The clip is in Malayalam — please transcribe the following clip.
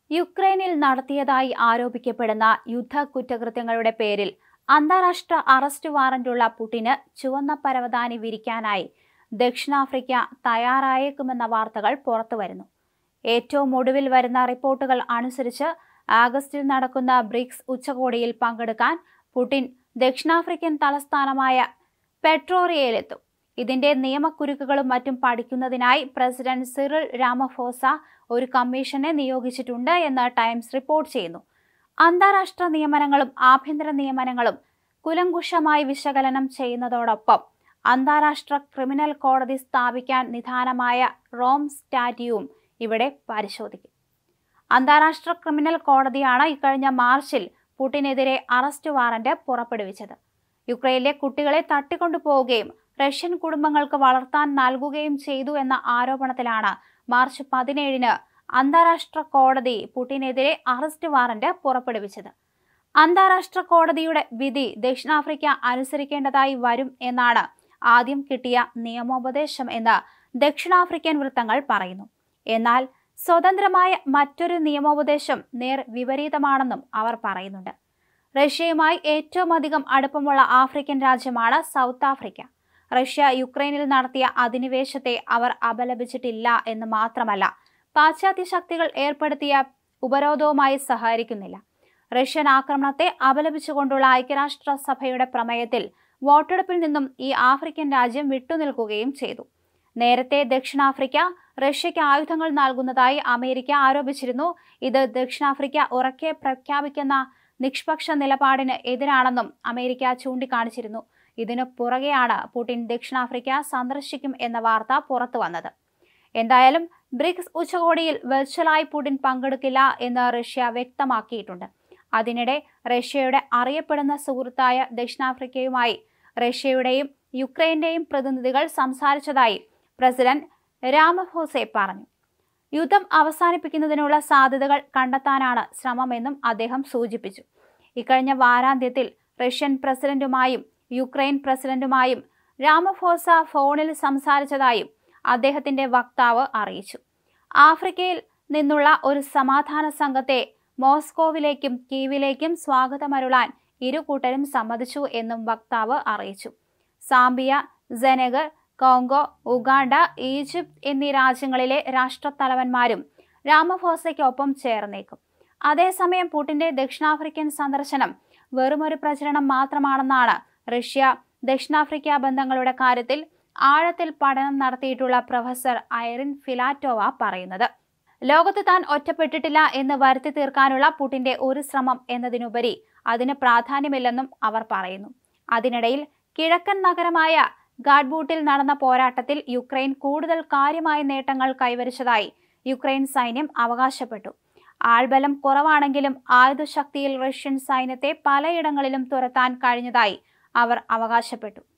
യുക്രൈനിൽ നടത്തിയതായി ആരോപിക്കപ്പെടുന്ന യുദ്ധ കുറ്റകൃത്യങ്ങളുടെ പേരിൽ അന്താരാഷ്ട്ര അറസ്റ്റ് വാറന്റുള്ള പുടിന് ചുവന്ന പരവതാനി വിരിക്കാനായി ദക്ഷിണാഫ്രിക്ക തയ്യാറായേക്കുമെന്ന വാർത്തകൾ പുറത്തുവരുന്നു. ഏറ്റവും ഒടുവിൽ വരുന്ന റിപ്പോർട്ടുകൾ അനുസരിച്ച് ആഗസ്റ്റിൽ നടക്കുന്ന ബ്രിക്സ് ഉച്ചകോടിയിൽ പങ്കെടുക്കാൻ പുടിൻ ദക്ഷിണാഫ്രിക്കൻ തലസ്ഥാനമായ പെട്രോറിയയിലെത്തും. ഇതിന്റെ നിയമക്കുരുക്കുകളും മറ്റും പഠിക്കുന്നതിനായി പ്രസിഡന്റ് സിറിൽ രാമഫോസ ഒരു കമ്മീഷനെ നിയോഗിച്ചിട്ടുണ്ട് എന്ന് ടൈംസ് റിപ്പോർട്ട് ചെയ്യുന്നു. അന്താരാഷ്ട്ര നിയമനങ്ങളും ആഭ്യന്തര നിയമനങ്ങളും കുലങ്കുഷമായി വിശകലനം ചെയ്യുന്നതോടൊപ്പം അന്താരാഷ്ട്ര ക്രിമിനൽ കോടതി സ്ഥാപിക്കാൻ നിദാനമായ റോം സ്റ്റാറ്റ്യൂവും ഇവിടെ പരിശോധിക്കും. അന്താരാഷ്ട്ര ക്രിമിനൽ കോടതിയാണ് ഇക്കഴിഞ്ഞ മാർച്ചിൽ പുടിനെതിരെ അറസ്റ്റ് വാറന്റ് പുറപ്പെടുവിച്ചത്. യുക്രൈനിലെ കുട്ടികളെ തട്ടിക്കൊണ്ടുപോവുകയും റഷ്യൻ കുടുംബങ്ങൾക്ക് വളർത്താൻ നൽകുകയും ചെയ്തു എന്ന ആരോപണത്തിലാണ് മാർച്ച് 17-ന് അന്താരാഷ്ട്ര കോടതി പുടിനെതിരെ അറസ്റ്റ് വാറന്റ് പുറപ്പെടുവിച്ചത്. അന്താരാഷ്ട്ര കോടതിയുടെ വിധി ദക്ഷിണാഫ്രിക്ക അനുസരിക്കേണ്ടതായി വരും എന്നാണ് ആദ്യം കിട്ടിയ നിയമോപദേശം എന്ന് ദക്ഷിണാഫ്രിക്കൻ വൃത്തങ്ങൾ പറയുന്നു. എന്നാൽ സ്വതന്ത്രമായ മറ്റൊരു നിയമോപദേശം നേർ വിപരീതമാണെന്നും അവർ പറയുന്നുണ്ട്. റഷ്യയുമായി ഏറ്റവും അധികം അടുപ്പമുള്ള ആഫ്രിക്കൻ രാജ്യമാണ് സൗത്ത് ആഫ്രിക്ക. റഷ്യ യുക്രൈനിൽ നടത്തിയ അധിനിവേശത്തെ അവർ അപലപിച്ചിട്ടില്ല എന്ന് മാത്രമല്ല, പാശ്ചാത്യ ശക്തികൾ ഏർപ്പെടുത്തിയ ഉപരോധവുമായി സഹകരിക്കുന്നില്ല. റഷ്യൻ ആക്രമണത്തെ അപലപിച്ചുകൊണ്ടുള്ള ഐക്യരാഷ്ട്രസഭയുടെ പ്രമേയത്തിൽ വോട്ടെടുപ്പിൽ നിന്നും ഈ ആഫ്രിക്കൻ രാജ്യം വിട്ടുനിൽക്കുകയും ചെയ്തു. നേരത്തെ ദക്ഷിണാഫ്രിക്ക റഷ്യയ്ക്ക് ആയുധങ്ങൾ നൽകുന്നതായി അമേരിക്ക ആരോപിച്ചിരുന്നു. ഇത് ദക്ഷിണാഫ്രിക്ക ഉറക്കെ പ്രഖ്യാപിക്കുന്ന നിഷ്പക്ഷ നിലപാടിന് എതിരാണെന്നും അമേരിക്ക ചൂണ്ടിക്കാണിച്ചിരുന്നു. ഇതിനു പുറകെയാണ് പുടിൻ ദക്ഷിണാഫ്രിക്ക സന്ദർശിക്കും എന്ന വാർത്ത പുറത്തു വന്നത്. എന്തായാലും ബ്രിക്സ് ഉച്ചകോടിയിൽ വെർച്വലായി പുടിൻ പങ്കെടുക്കില്ല എന്ന് റഷ്യ വ്യക്തമാക്കിയിട്ടുണ്ട്. അതിനിടെ റഷ്യയുടെ അറിയപ്പെടുന്ന സുഹൃത്തായ ദക്ഷിണാഫ്രിക്കയുമായി റഷ്യയുടെയും യുക്രൈന്റെയും പ്രതിനിധികൾ സംസാരിച്ചതായി പ്രസിഡന്റ് രാമഫോസെ പറഞ്ഞു. യുദ്ധം അവസാനിപ്പിക്കുന്നതിനുള്ള സാധ്യതകൾ കണ്ടെത്താനാണ് ശ്രമമെന്നും അദ്ദേഹം സൂചിപ്പിച്ചു. ഇക്കഴിഞ്ഞ വാരാന്ത്യത്തിൽ റഷ്യൻ പ്രസിഡന്റുമായും യുക്രൈൻ പ്രസിഡന്റുമായും രാമഫോസ ഫോണിൽ സംസാരിച്ചതായും അദ്ദേഹത്തിന്റെ വക്താവ് അറിയിച്ചു. ആഫ്രിക്കയിൽ നിന്നുള്ള ഒരു സമാധാന സംഘത്തെ മോസ്കോവിലേക്കും കീവിലേക്കും സ്വാഗതമരുളാൻ ഇരു കൂട്ടരും സമ്മതിച്ചു എന്നും വക്താവ് അറിയിച്ചു. Zambia, Senegal, Congo, Uganda, Egypt എന്നീ രാജ്യങ്ങളിലെ രാഷ്ട്രത്തലവന്മാരും രാമഫോസയ്ക്കൊപ്പം ചേർന്നേക്കും. അതേസമയം പുടിന്റെ ദക്ഷിണാഫ്രിക്കൻ സന്ദർശനം വെറുമൊരു പ്രചരണം മാത്രമാണെന്നാണ് റഷ്യ ദക്ഷിണാഫ്രിക്ക ബന്ധങ്ങളുടെ കാര്യത്തിൽ ആഴത്തിൽ പഠനം നടത്തിയിട്ടുള്ള പ്രൊഫസർ ഐറിൻ ഫിലാറ്റോവ പറയുന്നത്. ലോകത്ത് താൻ ഒറ്റപ്പെട്ടിട്ടില്ല എന്ന് വരുത്തി തീർക്കാനുള്ള പുടിന്റെ ഒരു ശ്രമം എന്നതിനുപരി അതിന് പ്രാധാന്യമില്ലെന്നും അവർ പറയുന്നു. അതിനിടയിൽ കിഴക്കൻ നഗരമായ ഗാഡ്ബൂട്ടിൽ നടന്ന പോരാട്ടത്തിൽ യുക്രൈൻ കൂടുതൽ കാര്യമായ നേട്ടങ്ങൾ കൈവരിച്ചതായി യുക്രൈൻ സൈന്യം അവകാശപ്പെട്ടു. ആൾബലം കുറവാണെങ്കിലും ആയുധശക്തിയിൽ റഷ്യൻ സൈന്യത്തെ പലയിടങ്ങളിലും തുരത്താൻ കഴിഞ്ഞതായി അവർ അവകാശപ്പെട്ടു.